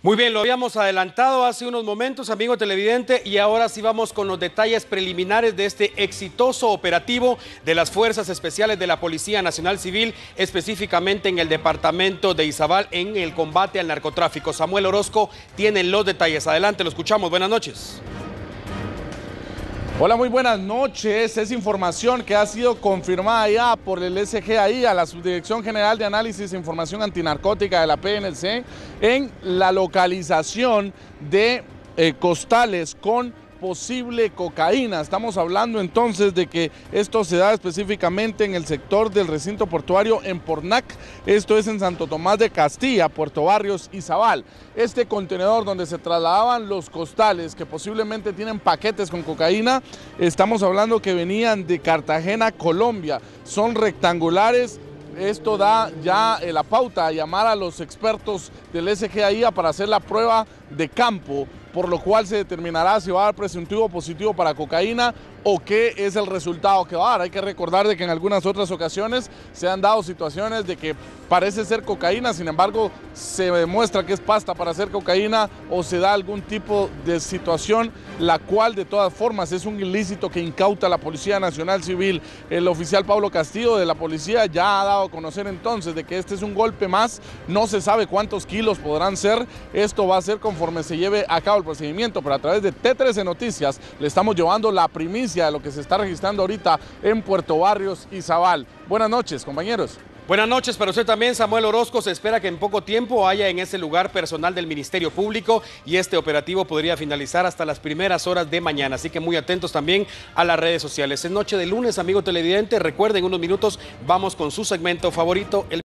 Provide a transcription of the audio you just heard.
Muy bien, lo habíamos adelantado hace unos momentos, amigo televidente, y ahora sí vamos con los detalles preliminares de este exitoso operativo de las Fuerzas Especiales de la Policía Nacional Civil, específicamente en el departamento de Izabal, en el combate al narcotráfico. Samuel Orozco tiene los detalles. Adelante, lo escuchamos. Buenas noches. Hola, muy buenas noches. Es información que ha sido confirmada ya por el SGAI, a la Subdirección General de Análisis e Información Antinarcótica de la PNC, en la localización de costales con posible cocaína. Estamos hablando entonces de que esto se da específicamente en el sector del recinto portuario en Pornac, esto es en Santo Tomás de Castilla, Puerto Barrios, Izabal. Este contenedor donde se trasladaban los costales que posiblemente tienen paquetes con cocaína, estamos hablando que venían de Cartagena, Colombia, son rectangulares. Esto da ya la pauta a llamar a los expertos del SGAI para hacer la prueba de campo, por lo cual se determinará si va a dar presuntivo positivo para cocaína o qué es el resultado que va a dar. Hay que recordar de que en algunas otras ocasiones se han dado situaciones de que parece ser cocaína, sin embargo se demuestra que es pasta para hacer cocaína o se da algún tipo de situación, la cual de todas formas es un ilícito que incauta la Policía Nacional Civil. El oficial Pablo Castillo de la policía ya ha dado a conocer entonces de que este es un golpe más, no se sabe cuántos kilos podrán ser, esto va a ser conforme se lleve a cabo el procedimiento, pero a través de T13 Noticias le estamos llevando la primicia de lo que se está registrando ahorita en Puerto Barrios, Izabal. Buenas noches, compañeros. Buenas noches para usted también, Samuel Orozco. Se espera que en poco tiempo haya en ese lugar personal del Ministerio Público y este operativo podría finalizar hasta las primeras horas de mañana. Así que muy atentos también a las redes sociales. Es noche de lunes, amigo televidente. Recuerden, en unos minutos vamos con su segmento favorito.